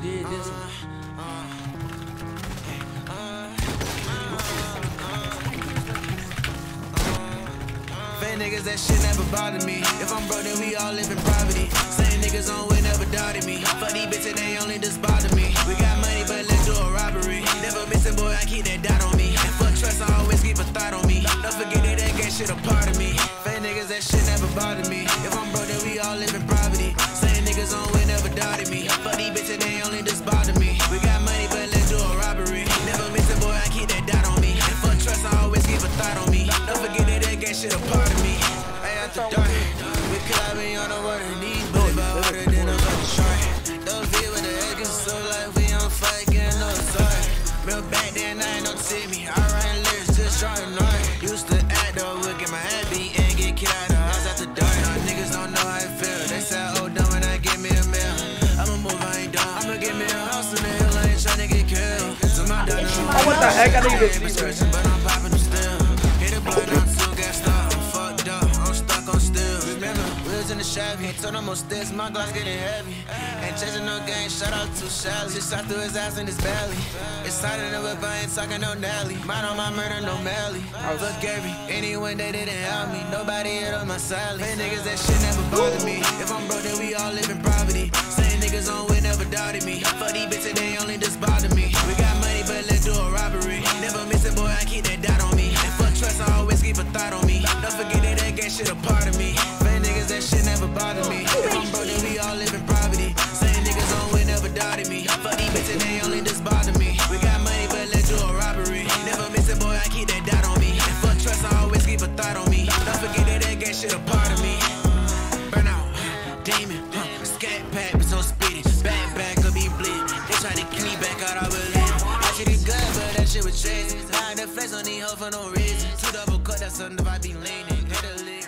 did this one. Fake niggas, that shit never bothered me. If I'm broke, then we all live in poverty. Same niggas on way never doubted me. Fuck these bitches, they only just bother me. We got money, but let's do a robbery. Never missing, boy, I keep that dot on me. And fuck trust, I always keep a thought on me. Don't forget that that shit a part of me. Fake niggas, that shit never bothered me. If I'm broke, then we all live in poverty. Same niggas on way never doubted me. Fuck these bitches, they only just bother me. We got money, but let's do a robbery. Never missing, boy, I keep that dot on me. And fuck trust, I always keep a thought on me. Don't forget that that shit a part of me. Hey, after dark, we could be on the water, these bullet by water, then I'm fucking shark. Don't feel with the egg, so like we on fight, getting no sorry. Real back then, I ain't no to see me. I write lyrics, just trying to used to act though, would get my head beat and get kicked out of the house after dark. Now niggas don't know how it feel. They say, oh, dumb, when I get me a meal. I'ma move, I ain't dumb. I'ma get me a house in the hill, I ain't tryna get killed. So my daughter, what the heck? I didn't even see it. But I'm popping them still. Hit a blood, I'm still gassed up. I'm fucked up, I'm stuck on still. Remember, we was in the Chevy, told them most sticks, my glass getting heavy. Ain't chasing no game, shout out to Shelly. Just shot through his ass in his belly. It's tighter than whip, I ain't talking no Nelly. Mine on my murder, no Melly. Fuck Gary, anyone they didn't help me. Nobody hit on my salary. Fake niggas, that shit never bothered me. If I'm broke, then we all live in poverty. Same niggas on way never doubted me. Fuck these bitches, they only just bother me. We got money, but let's do a robbery. Never missing, boy, I keep that dot on me. And fuck trust, I always keep a thought on me. Don't forget that that gay shit a part of me. Fake niggas, that shit never bothered me. If I'm broke, then we all live in poverty. Same niggas on way never doubted me. Fuck these bitches, they only just bother me. We got money, but let's do a robbery. Never missing, boy, I keep that dot on me. And fuck trust, I always keep a thought on me. Don't forget that that gay shit a part of me. Burn out, demon, scat pack, but so speedy. Back, could be bleed. They try to keep me back out, I believe. That shit is good, but that shit was chasing. Hide the flex on these hoes for no reason. Two double cut, that's something I be leaning. Hit a lead.